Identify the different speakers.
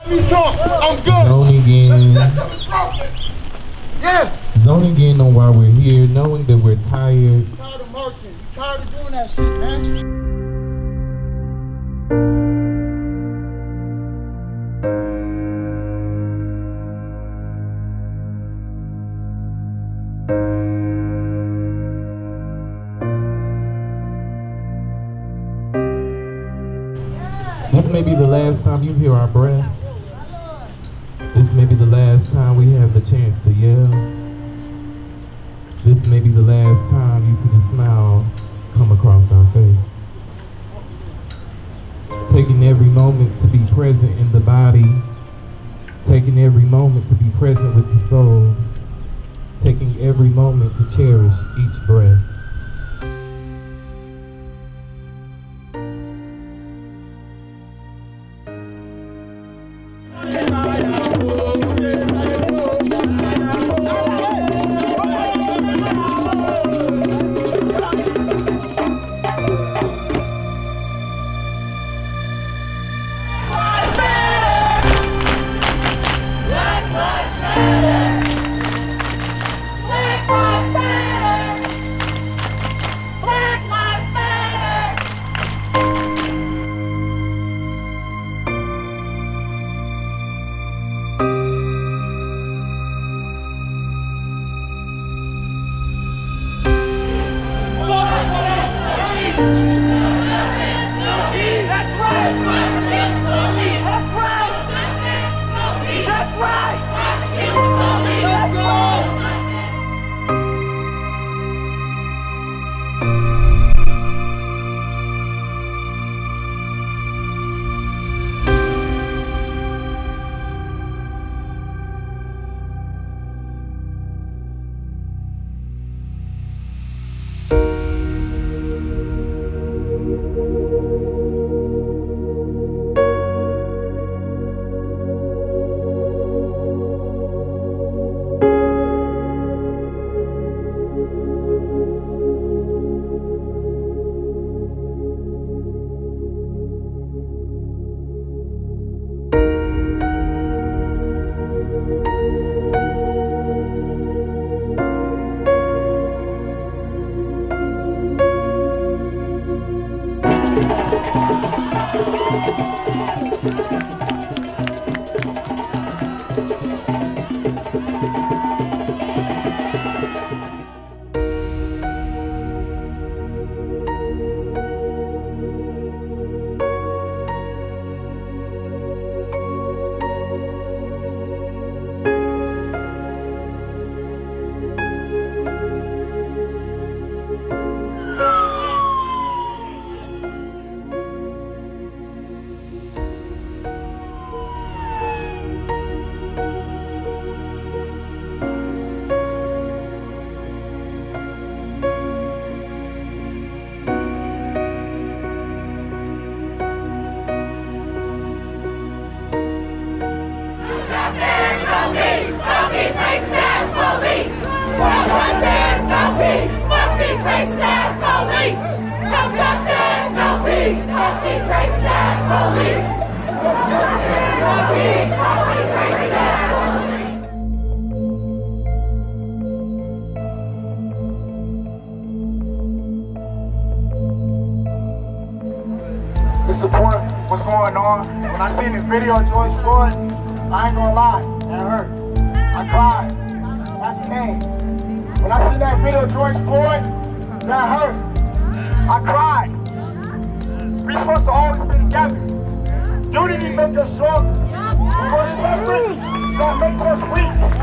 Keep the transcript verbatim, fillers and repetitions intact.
Speaker 1: I'm good. Zoning in.
Speaker 2: Yes.
Speaker 1: Zoning in on why we're here, knowing that we're tired.
Speaker 2: You tired of marching. You tired of doing that shit, man.
Speaker 1: This may be the last time you hear our breath. This may be the last time we have the chance to yell. This may be the last time you see the smile come across our face. Taking every moment to be present in the body. Taking every moment to be present with the soul. Taking every moment to cherish each breath.
Speaker 2: To support what's going on. When I seen the video of George Floyd, I ain't gonna lie, that hurt. I cried. That's pain. When I seen that video of George Floyd, that hurt. I cried. We supposed to always be together. Unity makes us strong. When we're separate, that makes us weak.